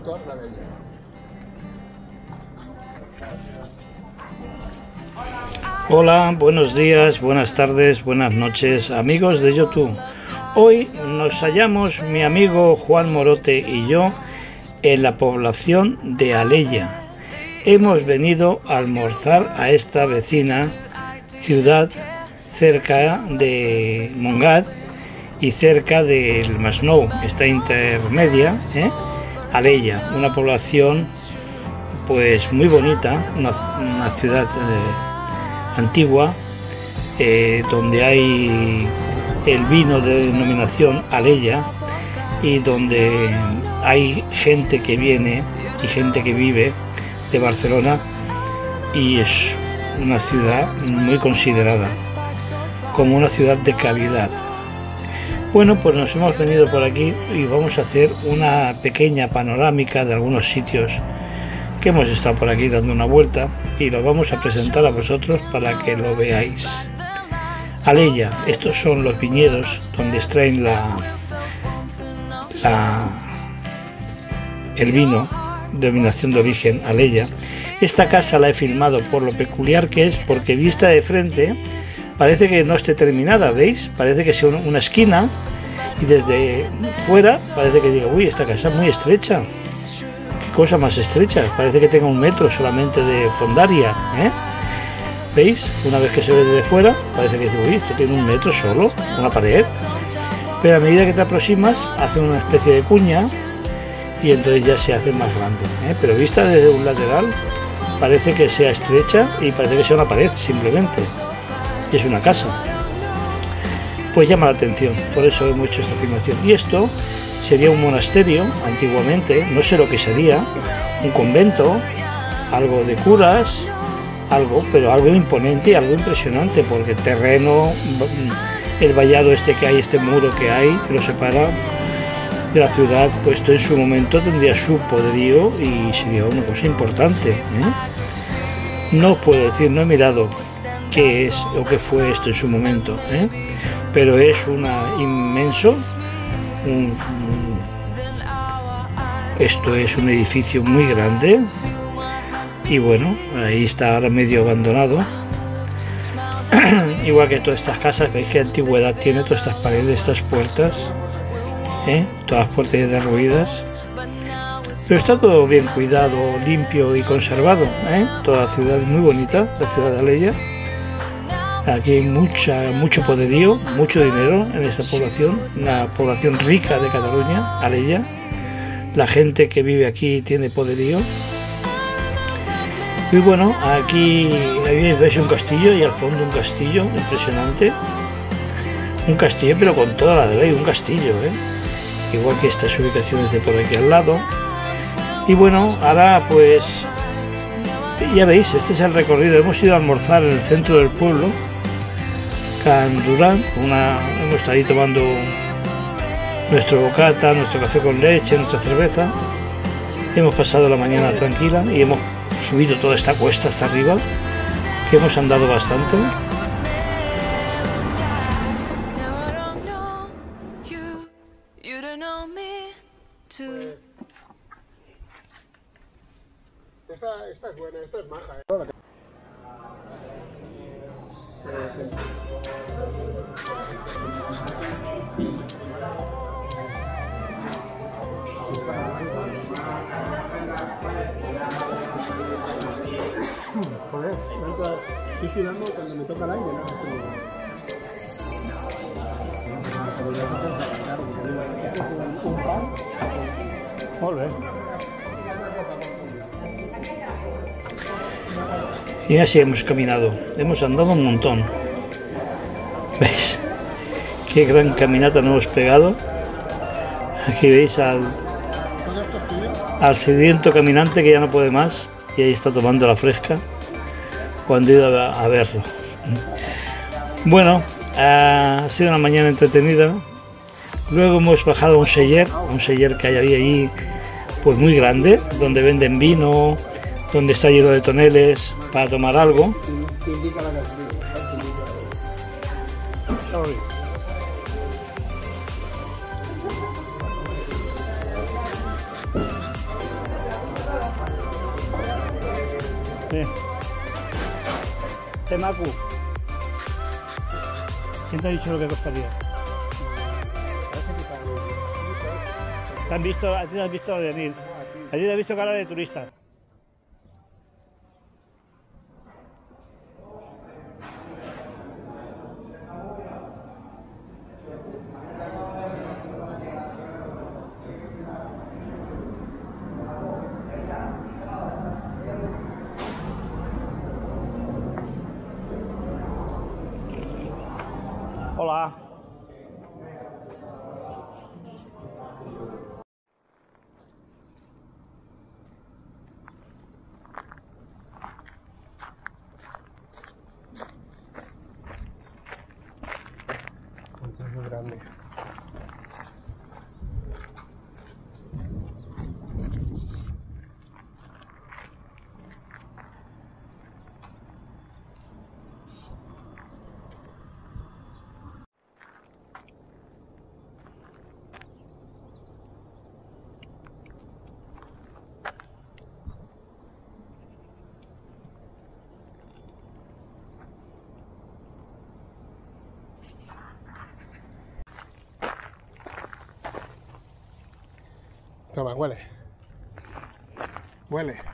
Doctor Alella. Hola, buenos días, buenas tardes, buenas noches, amigos de YouTube. Hoy nos hallamos mi amigo Juan Morote y yo en la población de Alella. Hemos venido a almorzar a esta vecina ciudad cerca de Montgat y cerca del Masnou, esta intermedia, Alella, una población pues muy bonita, una ciudad antigua, donde hay el vino de denominación Alella y donde hay gente que viene y gente que vive de Barcelona, y es una ciudad muy considerada como una ciudad de calidad. Bueno, pues nos hemos venido por aquí y vamos a hacer una pequeña panorámica de algunos sitios que hemos estado por aquí dando una vuelta y lo vamos a presentar a vosotros para que lo veáis. Alella, estos son los viñedos donde extraen el vino, denominación de origen Alella. Esta casa la he filmado por lo peculiar que es, porque vista de frente parece que no esté terminada, ¿veis? Parece que sea una esquina y desde fuera parece que diga, uy, esta casa es muy estrecha. Qué cosa más estrecha, parece que tenga 1 metro solamente de fondaria, ¿Veis? Una vez que se ve desde fuera parece que dice, uy, esto tiene 1 metro solo, una pared. Pero a medida que te aproximas hace una especie de cuña y entonces ya se hace más grande, Pero vista desde un lateral parece que sea estrecha y parece que sea una pared simplemente. Y es una casa. Pues llama la atención, por eso hemos hecho esta filmación. Y esto sería un monasterio antiguamente, no sé lo que sería, un convento, algo de curas, pero algo imponente y algo impresionante, porque el terreno, el vallado este que hay, este muro que hay, que lo separa de la ciudad, pues esto en su momento tendría su poderío y sería una cosa importante, No os puedo decir, no he mirado qué es o qué fue esto en su momento, pero es inmenso. Esto es un edificio muy grande y bueno, ahí está ahora medio abandonado. Igual que todas estas casas, veis qué antigüedad tiene, todas estas paredes, estas puertas, todas las puertas derruidas. Pero está todo bien cuidado, limpio y conservado, Toda la ciudad es muy bonita, la ciudad de Alella. Aquí hay mucho poderío, mucho dinero en esta población, una población rica de Cataluña, Alella. La gente que vive aquí tiene poderío. Y bueno, aquí veis un castillo y al fondo un castillo impresionante. Un castillo, pero con toda la de ley, un castillo, Igual que estas ubicaciones de por aquí al lado. Y bueno, ahora pues ya veis, este es el recorrido. Hemos ido a almorzar en el centro del pueblo, Can Durán, hemos estado ahí tomando nuestro bocata, nuestro café con leche, nuestra cerveza. Hemos pasado la mañana tranquila y hemos subido toda esta cuesta hasta arriba, que hemos andado bastante. Esta es buena, esta es maja, Joder, estoy sudando cuando me toca el aire, Muy bien. Y así hemos caminado, hemos andado un montón. ¿Veis? Qué gran caminata nos hemos pegado. Aquí veis al sediento caminante que ya no puede más y ahí está tomando la fresca cuando he ido a verlo. Bueno, ha sido una mañana entretenida. Luego hemos bajado a un seller que hay ahí pues muy grande, donde venden vino, donde está lleno de toneles para tomar algo. Sí. Temaku. ¿Quién te ha dicho lo que costaría? ¿Te han visto, a ti te has visto venir? A ti te has visto cara de turista. Hola. Es muy grande. Toma, huele. Huele.